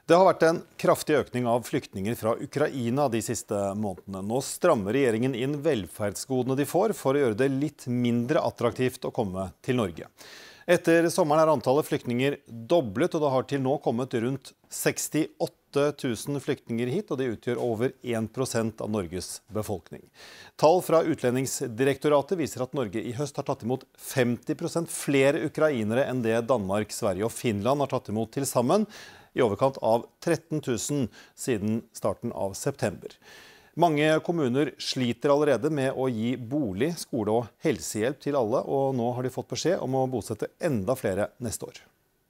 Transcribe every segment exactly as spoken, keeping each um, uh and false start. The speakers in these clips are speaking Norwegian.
Det har vært en kraftig økning av flyktninger fra Ukraina de siste månedene. Nå strammer regjeringen inn velferdsgodene de får for å gjøre det litt mindre attraktivt å komme til Norge. Etter sommeren er antallet flyktninger doblet, og det har til nå kommet rundt sekstiåtte tusen flyktninger hit, og de utgjør over en prosent av Norges befolkning. Tall fra Utlendingsdirektoratet viser at Norge i høst har tatt imot femti prosent flere ukrainere enn det Danmark, Sverige og Finland har tatt imot til sammen, i overkant av tretten tusen siden starten av september. Mange kommuner sliter allerede med å gi bolig, skole og helsehjelp til alle, og nå har de fått beskjed om å bosette enda flere neste år.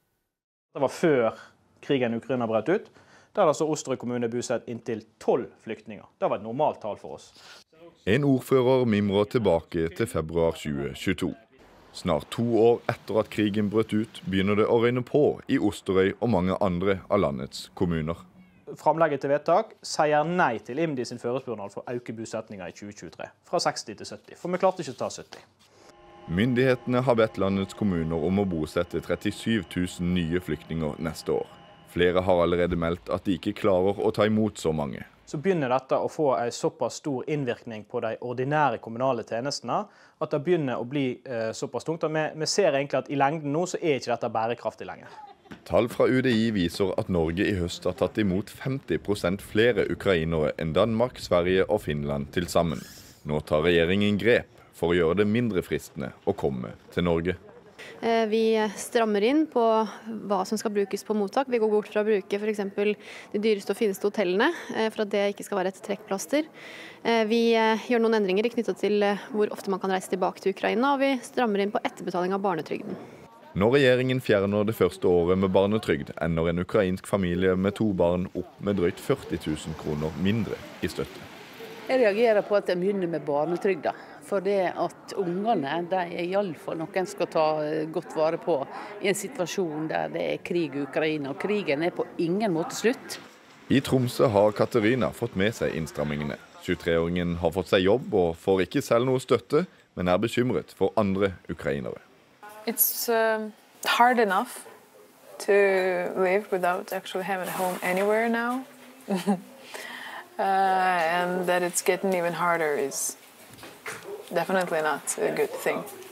Det var før krigen i Ukraina brøt ut. Der altså Osterøy kommune bosatt inntil tolv flyktninger. Det var et normalt tall for oss. En ordfører mimrer tilbake til februar tjue tjueto. Snart to år etter at krigen brøt ut, begynner det å røyne på i Osterøy og mange andre av landets kommuner. Framlegget til vedtak sier nei til I M D I sin forespørsel for å øke bosetninger i tjue tjuetre, fra seksti til sytti, for vi klarte ikke å ta sytti. Myndighetene har bedt landets kommuner om å bosette trettisyv tusen nye flyktninger neste år. Flere har allerede meldt at de ikke klarer å ta imot så mange. Så begynner dette å få en såpass stor innvirkning på de ordinære kommunale tjenestene, at det begynner å bli eh, såpass tungt. Vi, vi ser egentlig at i lengden nå så er ikke dette bærekraftig lenger. Tall fra U D I viser at Norge i høst har tatt imot femti prosent flere ukrainere enn Danmark, Sverige og Finland til sammen. Nå tar regjeringen grep for å gjøre det mindre fristende å komme til Norge. Vi strammer inn på hva som skal brukes på mottak. Vi går bort fra å bruke for eksempel de dyreste og fineste hotellene, for at det ikke skal være et trekkplaster. Vi gjør noen endringer knyttet til hvor ofte man kan reise tilbake til Ukraina, og vi strammer inn på etterbetaling av barnetrygden. Når regjeringen fjerner det første året med barnetrygd, ender en ukrainsk familie med to barn opp med drøyt førti tusen kroner mindre i støtte. Jeg reagerer på at de begynner med barnetrygda, for det at ungene de er i alle fall noen skal ta godt vare på i en situasjon der det er krig i Ukraina, og krigen er på ingen måte slutt. I Tromsø har Katarina fått med seg innstrammingene. tjuetre-åringen har fått seg jobb og får ikke selv noe støtte, men er bekymret for andre ukrainere. It's uh, hard enough to live without actually having a home anywhere now. Uh, and that it's getting even harder is definitely not a good thing.